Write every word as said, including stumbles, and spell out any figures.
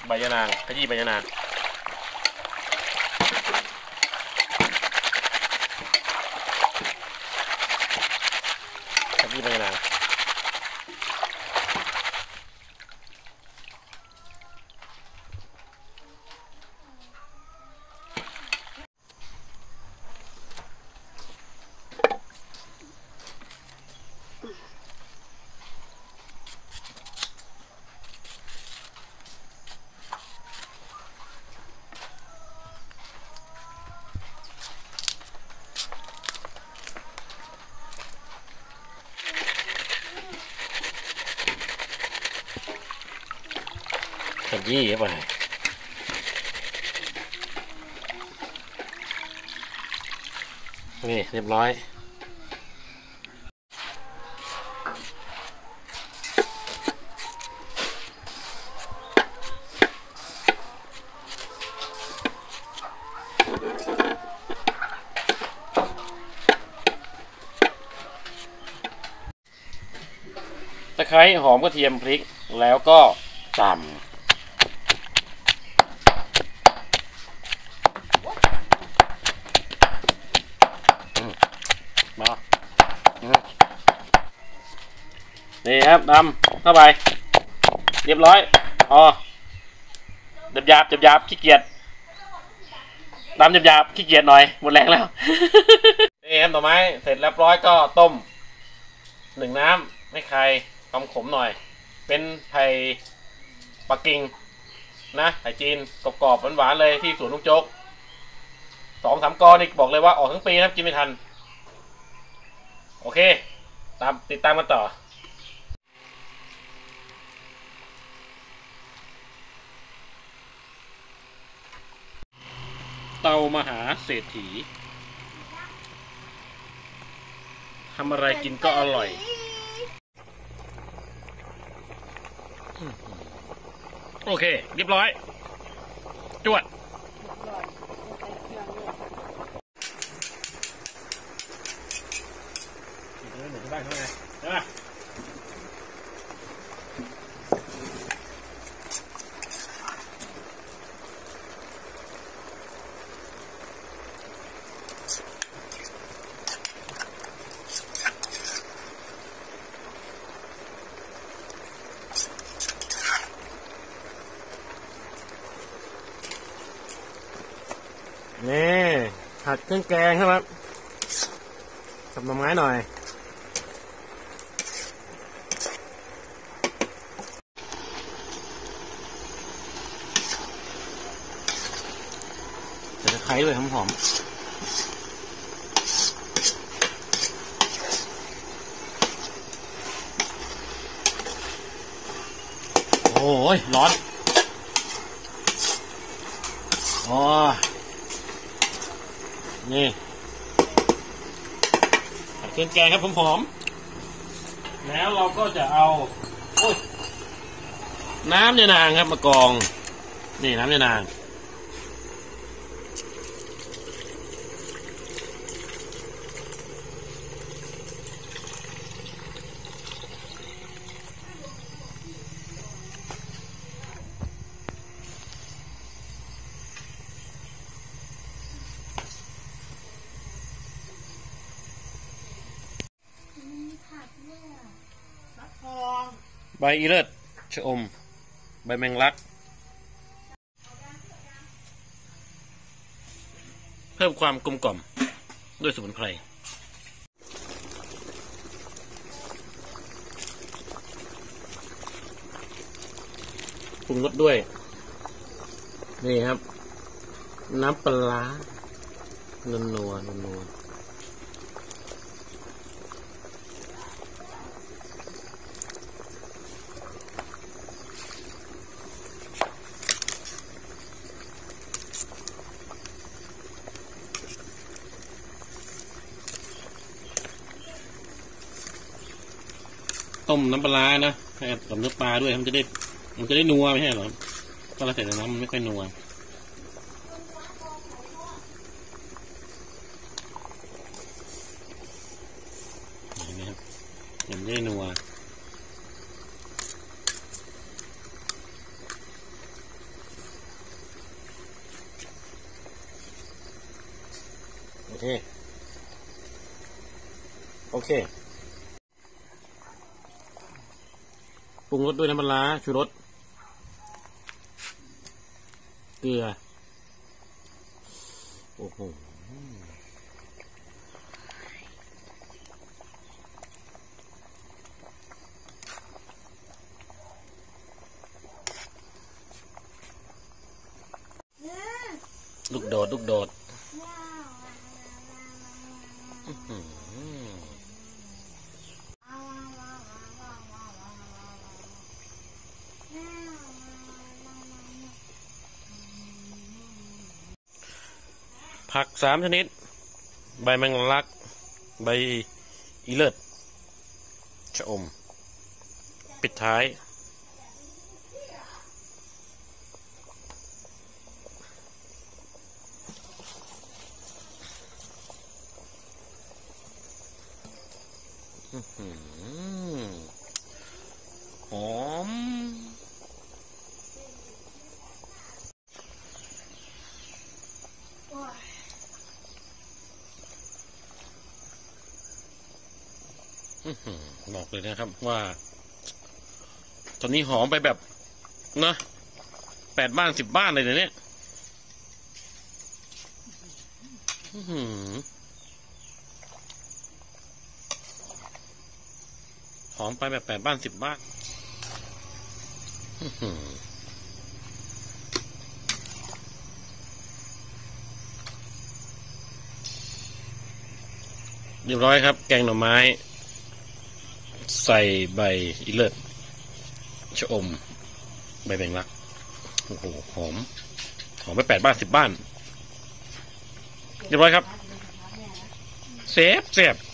ใบยะนางขยี้ใบยะนางขยี้ใบยะนางขยี้เข้าไปนี่เรียบร้อยตะไคร้หอมกระเทียมพริกแล้วก็ตำมานี่ครับดำเข้าไปเรียบร้อยอ๋อหยาบหยาบหยาบหยาบขี้เกียจดำหยาบหยาบขี้เกียจหน่อยหมดแรงแล้วนี่ครับต่อไม้เสร็จเรียบร้อยก็ต้มหนึ่งน้ำให้ใครความขมหน่อยเป็นไผ่ปักกิ่งนะไผ่จีนกรอบๆหวานๆเลยที่สวนลุงโจ๊กสองสามกอนี่บอกเลยว่าออกทั้งปีนะกินไม่ทันโอเคตามติดตามกันต่อเตามหาเศรษฐีทำอะไรกินก็อร่อยโอเคเรียบร้อยจวดหนึ่งบ้านเขาไงใช่ไหมนี่ผัดเครื่องแกงครับกับหน่อไม้หน่อยใส่ตะไคร้ด้วยหอมๆโอ้ยร้อนอ๋อนี่ผัดเครื่องแกงครับหอมๆแล้วเราก็จะเอาน้ำยะนางครับมากรองนี่น้ำยะนางใบอีเลิศชะอมใบแมงลักเพิ่มความกลมกล่อมด้วยสมุนไพรปรุงรสด้วยนี่ครับน้ำปลานัวนัวนัวต้มน้ำปลานะให้กับเนื้อปลาด้วยมันจะได้มันจะได้นัวไม่ใช่หรอก็เราใส่ในน้ำมันไม่ค่อยนัวเห็นไหมครับมันได้นัวเคปรุงรสด้วยน้ำปลาชูรสเกลือโอ้โหลูกโดดลูกโดดผักสามชนิดใบแมงลักใบอีเลิศชะอมปิดท้ายหอมบอกเลยนะครับว่าตอนนี้หอมไปแบบนะแปดบ้านสิบบ้านเลยเนี่ยหอมไปแบบแปดบ้านสิบบ้านเรียบร้อยครับแกงหน่อไม้ใส่ใบอีเลิศชะอมใบแมงลักโอ้โหหอมหอมไปแปดบ้านสิบบ้านเรียบร้อยครับเซฟเซฟ